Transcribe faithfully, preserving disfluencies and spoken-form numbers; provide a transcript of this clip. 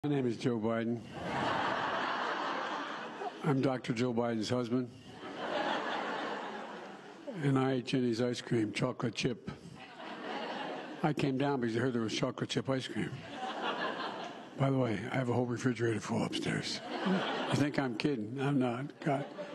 My name is Joe Biden. I'm Doctor Joe Biden's husband. And I ate Jenny's ice cream, chocolate chip. I came down because I heard there was chocolate chip ice cream. By the way, I have a whole refrigerator full upstairs. You think I'm kidding? I'm not. God.